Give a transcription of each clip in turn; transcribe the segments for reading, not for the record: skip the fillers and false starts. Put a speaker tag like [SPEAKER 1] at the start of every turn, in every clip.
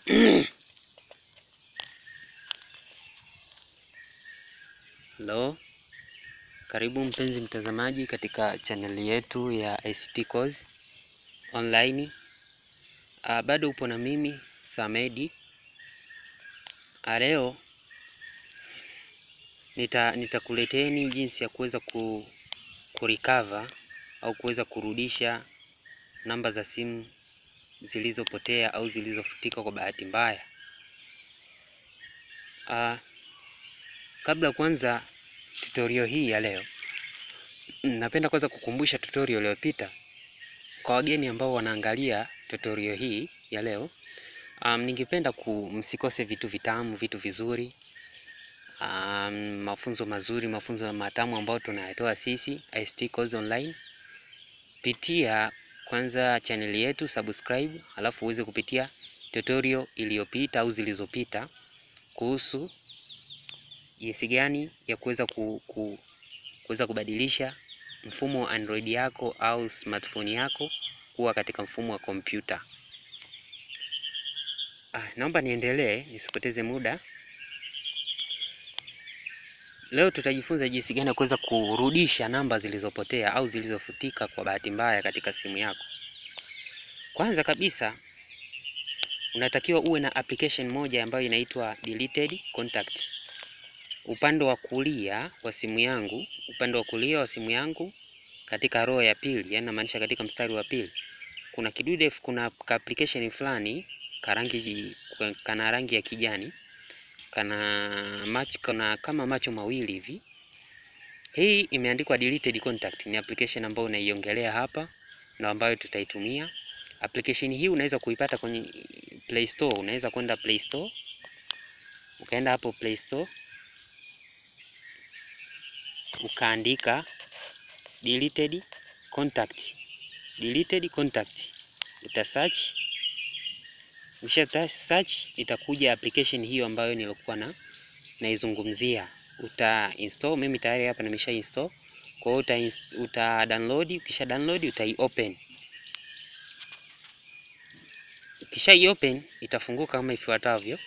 [SPEAKER 1] Hello, karibu mpenzi mtazamaji katika channel yetu ya ICT Course online. Bado upo na mimi Samedi. Leo nitakuleteni jinsi ya kuweza kurecover au kuweza kurudisha namba za simu zilizopotea au zilizofutika kwa bahati mbaya. Kabla kwanza tutorial hii ya leo, napenda kwanza kukumbusha tutorial iliyopita kwa wageni ambao wanaangalia tutorial hii ya leo. Ningependa msikose vitu vitamu, vitu vizuri, mafunzo mazuri, mafunzo matamu ambayo tunayatoa sisi ICT Course Online. Pitia kwanza channel yetu, subscribe, alafu uweze kupitia tutorial iliyopita au zilizopita kuhusu jinsi gani ya kuweza kubadilisha mfumo wa Android yako au smartphone yako kuwa katika mfumo wa kompyuta. Naomba niendelee nisipoteze muda. Leo tutajifunza jinsi gani ya kuweza kurudisha namba zilizopotea au zilizofutika kwa bahati mbaya katika simu yako. Kwanza kabisa unatakiwa uwe na application moja ambayo inaitwa deleted contact. Upande wa kulia wa simu yangu katika row ya pili, yani namaanisha katika mstari wa pili, kuna kidude, kuna application fulani kana rangi ya kijani, kana kama macho mawili hivi. Hii imeandikwa deleted contact. Ni application ambayo unaiongelea hapa na ambayo tutaitumia. Application hii unaweza kuipata kwenye Play Store. Unaweza kwenda Play Store, ukaenda hapo Play Store, ukaandika deleted contact. Deleted contact, uta search. Ukisha search itakuja application hiyo ambayo nilikuwa naizungumzia. Uta install. Mimi tayari hapa nimesha install. Kwa hiyo uta download. Ukisha download utai-open. Ukisha i-open itafunguka kama ifuatavyo.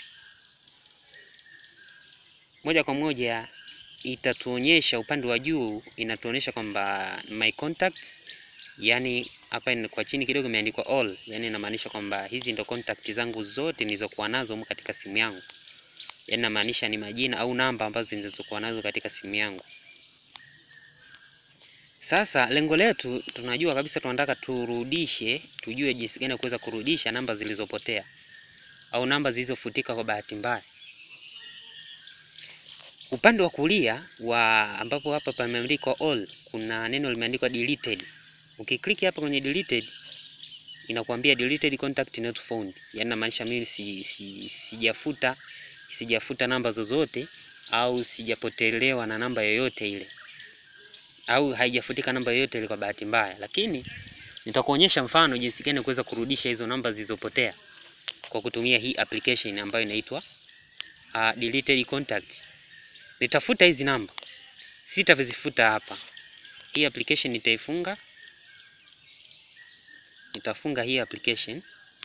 [SPEAKER 1] Moja kwa moja itatuonyesha upande wa juu, inatuonyesha kwamba my contacts, yani hapa kwa chini kidogo imeandikwa all, yani inamaanisha kwamba hizi ndo contact zangu zote nilizokuwa nazo katika simu yangu. Yani inamaanisha ni majina au namba ambazo nilizokuwa nazo katika simu yangu. Sasa lengo letu, tunajua kabisa tunataka tujue jinsi gani kuweza kurudisha namba zilizopotea au namba zilizofutika kwa bahati mbaya. Upande wa kulia ambapo hapa pameandikwa all, kuna neno limeandikwa deleted. Ukiklik hapa kwenye deleted, inakuambia deleted contact not found. Yani inamaanisha mimi sijafuta namba zozote au sijapotelewa na namba yoyote ile, au haijafutika namba yoyote ile kwa bahati mbaya. Lakini nitakuonyesha mfano jinsi gani kuweza kurudisha hizo namba zilizopotea kwa kutumia hii application ambayo inaitwa deleted contact. Nitafuta hizi namba, sitavizifuta hapa. Hii application nitaifunga. Nitafunga hii application.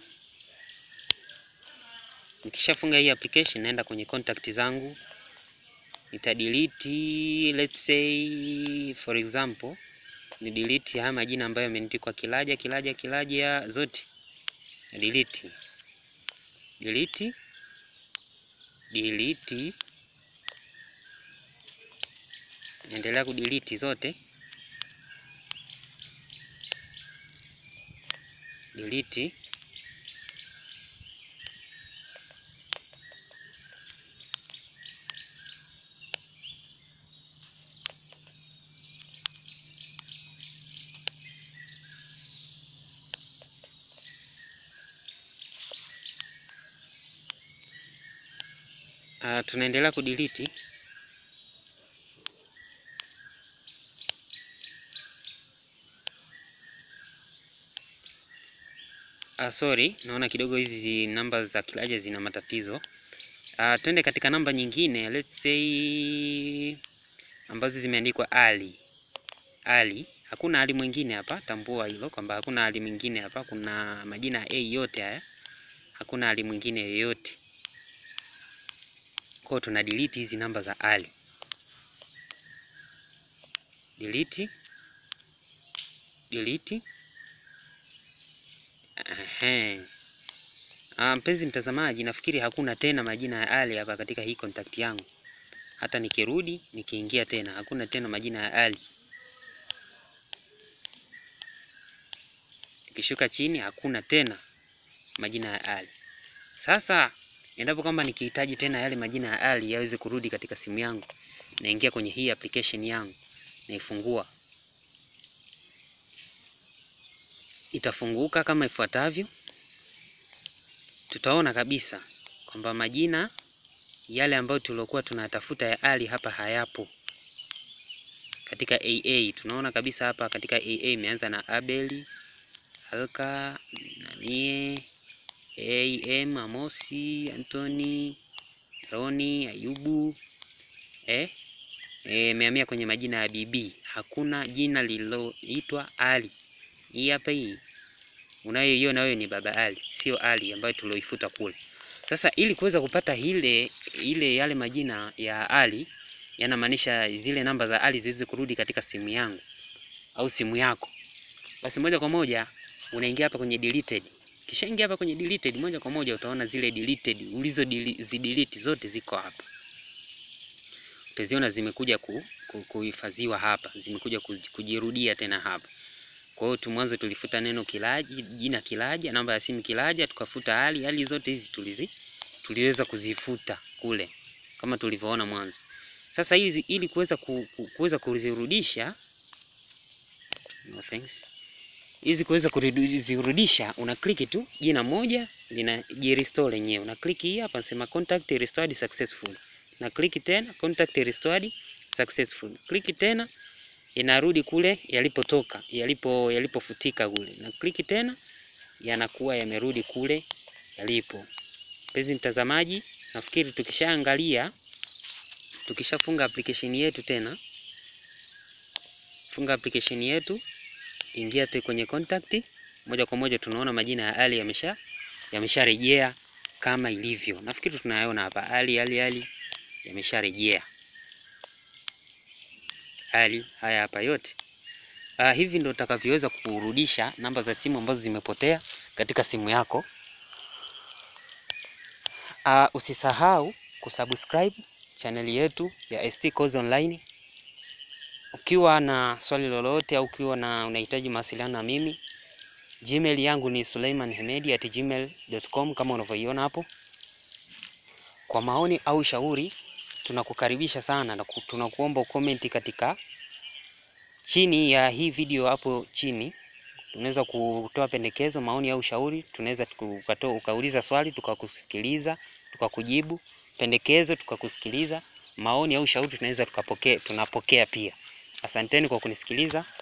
[SPEAKER 1] Nikishafunga hii application, naenda kwenye contact zangu, nitadelete, let's say for example ni delete haya majina ambayo yameandikwa Kilaja zote. Delete. Endelea kudelete zote. Delete. Tunaendelea kudelete. Sorry, naona kidogo hizi namba za Kilaja zina matatizo. Twende katika namba nyingine, let's say ambazo zimeandikwa Ali. Hakuna Ali mwingine hapa, tambua hilo kwamba hakuna Ali mwingine hapa. Kuna majina A yote haya. hakuna Ali mwingine yoyote. Kwa hiyo tuna delete hizi namba za Ali. Delete. Mpenzi mtazamaji, nafikiri hakuna tena majina ya Ali hapa katika hii contact yangu. Hata nikirudi nikiingia tena hakuna tena majina ya Ali. Nikishuka chini hakuna tena majina ya Ali. Sasa endapo kama nikihitaji tena yale majina ya Ali yaweze kurudi katika simu yangu, naingia kwenye hii application yangu, naifungua. Itafunguka kama ifuatavyo. Tutaona kabisa kwamba majina yale ambayo tuliokuwa tunatafuta ya Ali hapa hayapo. Katika AA tunaona kabisa hapa katika AA imeanza na Abeli, Alka, Nanie, AM, Amosi, Anthony, Roni, Ayubu. Imehamia kwenye majina ya BB. Hakuna jina lililoitwa Ali. Hii hapa hii unayoiona wewe ni Baba Ali, sio Ali ambayo tulioifuta kule. Sasa ili kuweza kupata yale majina ya Ali, yanamaanisha zile namba za Ali ziweze kurudi katika simu yangu au simu yako, basi moja kwa moja unaingia hapa kwenye deleted. Kisha ingia hapa kwenye deleted, moja kwa moja utaona zile deleted ulizozidelete zote ziko hapa. Utaziona zimekuja kuhifadhiwa hapa, zimekuja kujirudia tena hapa. Kwa hiyo mwanzo tulifuta neno Kilaji, jina Kilaji, namba ya simu Kilaji, tukafuta Ali zote hizi tuliweza kuzifuta kule kama tulivyoona mwanzo. Sasa hizi ili kuweza kuzirudisha, no thanks. Hizi kuweza kuzirudisha una click tu jina moja linajirestore lenyewe. Una click hii hapa nasema contact restored successful. Na click tena contact restored successful. Click tena inarudi kule yalipotoka, yalipofutika kule. Na click tena yanakuwa yamerudi kule yalipo. Mpenzi mtazamaji, nafikiri tukishafunga application yetu tena. Funga application yetu, ingia tu kwenye contact, moja kwa moja tunaona majina ya Ali yamesharejea kama ilivyo. Nafikiri tunayaona hapa Ali yamesharejea. Ali haya hapa yote. Hivi ndio utakavyoweza kurudisha namba za simu ambazo zimepotea katika simu yako. Usisahau kusubscribe channel yetu ya ST Coz Online. Ukiwa na swali lolote au ukiwa unahitaji mawasiliano na mimi, Gmail yangu ni sulaimanhemedi@gmail.com kama unavyoiona hapo. Kwa maoni au shauri tunakukaribisha sana na tunakuomba ucomment katika chini ya hii video hapo chini. Unaweza kutoa pendekezo, maoni au shauri, tunaweza ukauliza swali tukakusikiliza, tukakujibu. Pendekezo tukakusikiliza, maoni au shauri tunaweza tunapokea pia. Asanteni kwa kunisikiliza.